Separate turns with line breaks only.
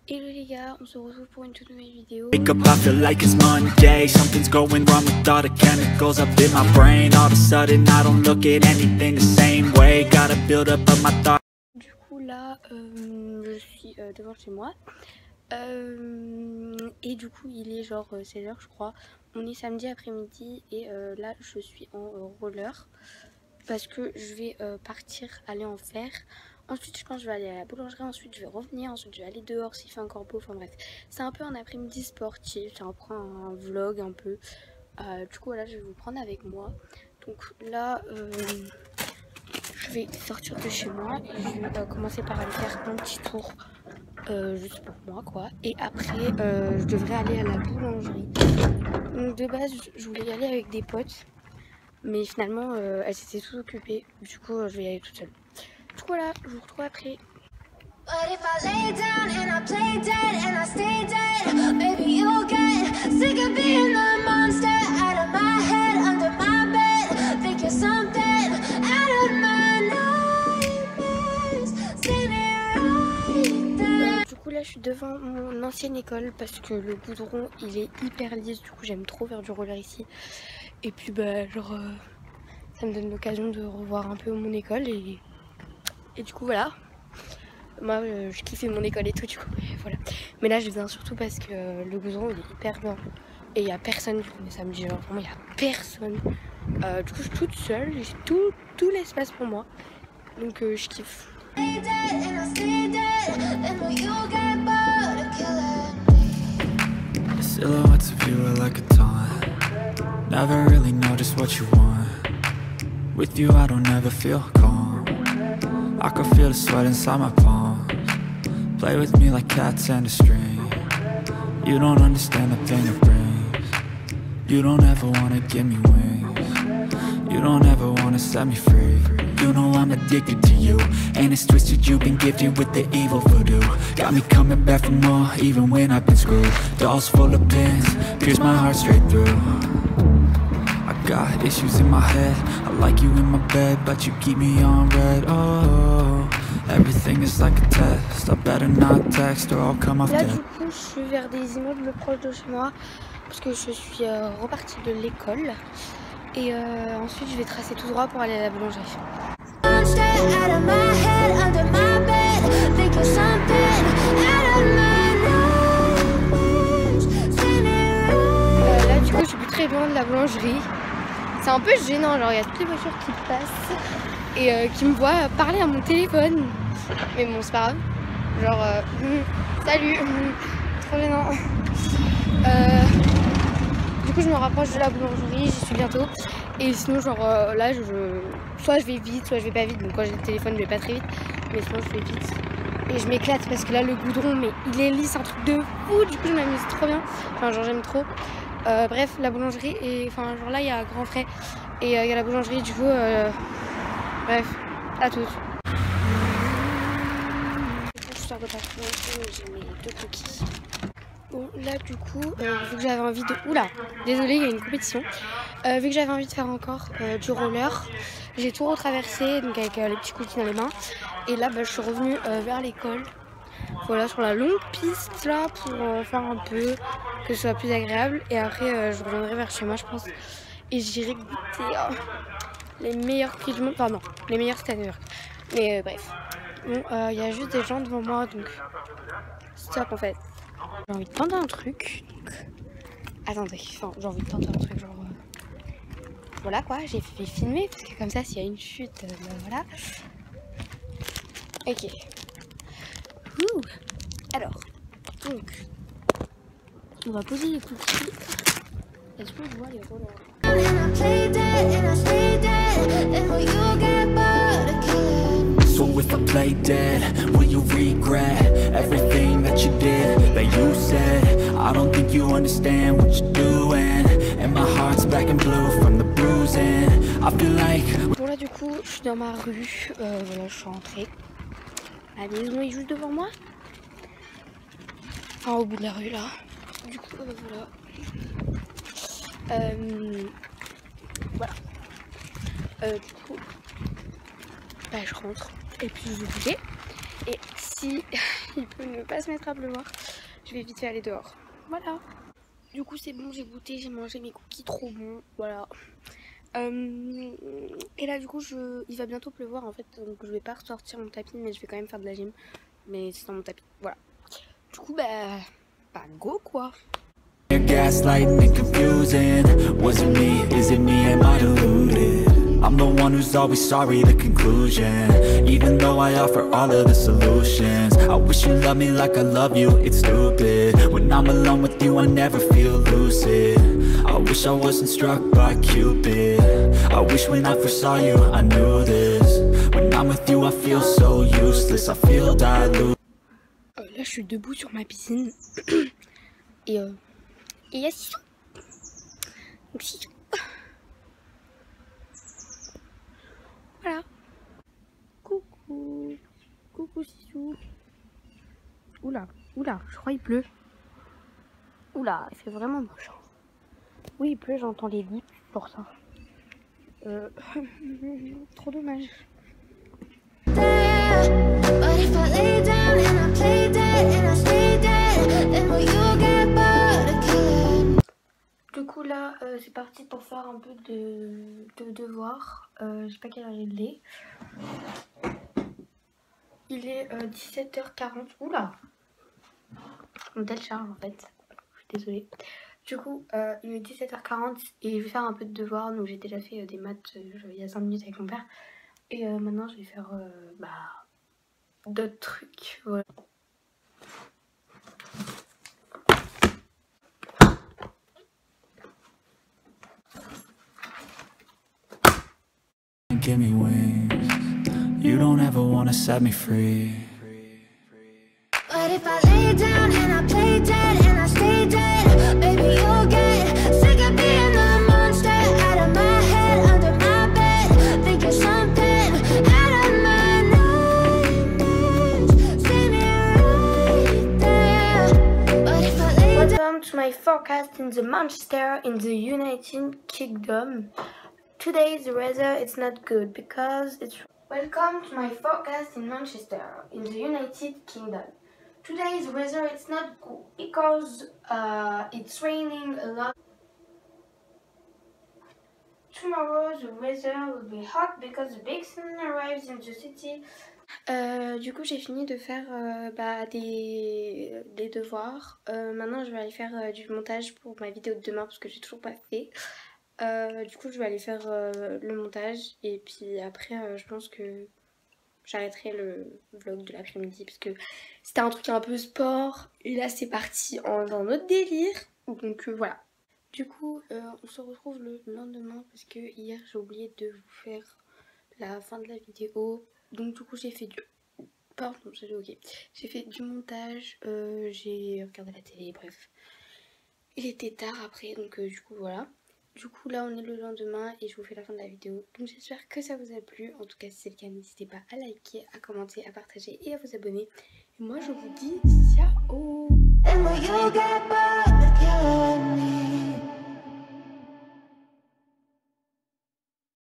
Hello les gars, on se retrouve pour une toute nouvelle vidéo.
Wake up, I feel like it's Monday. Something's going wrong with all the chemicals up in my brain. All of a sudden, I don't look at anything the same way. Gotta build up of my thoughts.
Du coup là, je suis devant chez moi. Et du coup il est genre 16h je crois. On est samedi après-midi et là je suis en roller. Parce que je vais partir aller en faire. Ensuite je pense que je vais aller à la boulangerie, ensuite je vais revenir, ensuite je vais aller dehors s'il fait encore beau, enfin bref. C'est un peu un après-midi sportif, c'est un peu un vlog un peu. Du coup voilà, je vais vous prendre avec moi. Donc là je vais sortir de chez moi et je vais commencer par aller faire un petit tour juste pour moi quoi. Et après je devrais aller à la boulangerie. Donc de base je voulais y aller avec des potes. Mais finalement, elles étaient toutes occupées. Du coup, je vais y aller toute seule. Du coup, voilà, je vous retrouve après. Du coup, là, je suis devant mon ancienne école parce que le goudron, il est hyper lisse. Du coup, j'aime trop faire du roller ici. Et puis, bah, genre, ça me donne l'occasion de revoir un peu mon école. Et du coup, voilà. Moi, je kiffais mon école et tout, du coup, voilà. Mais là, je viens surtout parce que le goudron, il est hyper bien. Et il n'y a personne, du coup, mais ça me dit, genre, vraiment, il n'y a personne. Du coup, je suis toute seule, j'ai tout l'espace pour moi. Donc, je kiffe.
Silhouettes of you are like a taunt. Never really know just what you want. With you I don't ever feel calm. I can feel the sweat inside my palms. Play with me like cats and a string. You don't understand the pain it brings. You don't ever wanna give me wings. You don't ever wanna set me free. You know I'm addicted to you, and it's twisted, you've been gifted with the evil voodoo. Got me coming back for more, even when I've been screwed. Dolls full of pins, pierce my heart straight through. I got issues in my head, I like you in my bed, but you keep me on red. Oh, everything is like a test, I better not text or I'll come off dead.
Là du coup je suis vers des immeubles proches de chez moi, parce que je suis repartie de l'école. Et ensuite je vais tracer tout droit pour aller à la boulangerie. Là du coup je suis plus très loin de la boulangerie. C'est un peu gênant, genre il y a toutes les voitures qui passent et qui me voient parler à mon téléphone. Mais bon c'est pas grave. Genre salut, trop gênant. Du coup je me rapproche de la boulangerie, j'y suis bientôt. Et sinon genre là soit je vais vite, soit je vais pas vite. Donc quand j'ai le téléphone je vais pas très vite. Mais sinon je vais vite. Et je m'éclate parce que là le goudron mais il est lisse, un truc de fou. Du coup je m'amuse trop bien. Enfin genre j'aime trop. Bref la boulangerie et enfin genre là il y a Grand Frais. Et il y a la boulangerie du coup bref, à toutes. Je sors de patron, j'ai mes 2 cookies. Bon là du coup vu que j'avais envie de... Oula, désolée il y a une compétition. Vu que j'avais envie de faire encore du roller, j'ai tout retraversé donc avec les petits cookies dans les mains. Et là bah, je suis revenue vers l'école. Voilà, sur la longue piste là pour faire un peu, que ce soit plus agréable. Et après je reviendrai vers chez moi je pense. Et j'irai goûter les meilleurs cookies du monde. Enfin non, les meilleurs c'était à New York. Mais bref. Bon, il y a juste des gens devant moi donc stop en fait. J'ai envie de tenter un truc. Donc... Attendez, enfin, j'ai envie de tenter un truc genre... Voilà quoi, j'ai fait filmer parce que comme ça s'il y a une chute, ben voilà. Ok. Ouh. Alors, donc, on va poser les cookies. Est-ce qu'on voit les rollers?
So if I play dead, will you regret everything that you did, that you said? I don't think you understand what you're doing, and my heart's black and blue from the bruising. I feel like...
Bon là du coup, je suis dans ma rue, voilà, je suis rentrée. La maison est juste devant moi. Enfin au bout de la rue là. Du coup, voilà. Voilà. Du coup, bah, je rentre et puis je vais bouger. Et si il peut ne pas se mettre à pleuvoir. Je vais vite fait aller dehors. Voilà. Du coup c'est bon, j'ai goûté, j'ai mangé mes cookies trop bons. Voilà. Et là du coup il va bientôt pleuvoir en fait. Donc je vais pas ressortir mon tapis, mais je vais quand même faire de la gym. Mais c'est dans mon tapis. Voilà. Du coup bah go quoi.
Gaslighting and confusing. Was it me? Is it me? Am I deluded? I'm the one who's always sorry, the conclusion. Even though I offer all of the solutions, I wish you loved me like I love you, it's stupid. When I'm alone with you, I never feel lucid. I wish I wasn't struck by Cupid. I wish when I first saw you, I knew this. When I'm with you, I feel so useless, I feel dilute.
Là, je suis debout sur ma piscine. Et il y a Sissou. Donc Sissou. Voilà. Coucou. Coucou Sissou. Oula, je crois qu'il pleut. Oula, il fait vraiment moche. Oui, il pleut, j'entends les gouttes pour ça. Trop dommage. Du coup là c'est parti pour faire un peu de devoir. Je sais pas quelle heure il est. Il est 17h40. Oula, mon tel charge en fait. Je suis désolée. Du coup il est 17h40 et je vais faire un peu de devoir. Donc j'ai déjà fait des maths il y a 5 minutes avec mon père. Et maintenant je vais faire d'autres trucs. Voilà.
Give me wings. You don't ever wanna set me free.
But if I lay down and I play dead and I stay dead, baby you'll get sick of being the monster out of my head, under my bed, thinking something out of my nightmares. See me right there. But if I lay down.
Welcome to my forecast in the Manchester in the United Kingdom. Today's weather it's not good because it's... Welcome to my forecast in Manchester in the United Kingdom. Today's weather it's not good because it's raining a lot. Tomorrow the weather will be hot because the big sun arrives in the city. Du coup j'ai fini de faire des devoirs. Maintenant je vais aller faire du montage pour ma vidéo de demain parce que j'ai toujours pas fait. Du coup je vais aller faire le montage et puis après je pense que j'arrêterai le vlog de l'après-midi parce que c'était un truc un peu sport et là c'est parti en un autre délire, donc voilà. Du coup on se retrouve le lendemain parce que hier j'ai oublié de vous faire la fin de la vidéo, donc du coup j'ai fait j'ai fait du montage, j'ai regardé la télé, bref il était tard après, donc du coup voilà. Du coup là on est le lendemain et je vous fais la fin de la vidéo. Donc j'espère que ça vous a plu. En tout cas si c'est le cas n'hésitez pas à liker, à commenter, à partager et à vous abonner. Et moi je vous dis ciao.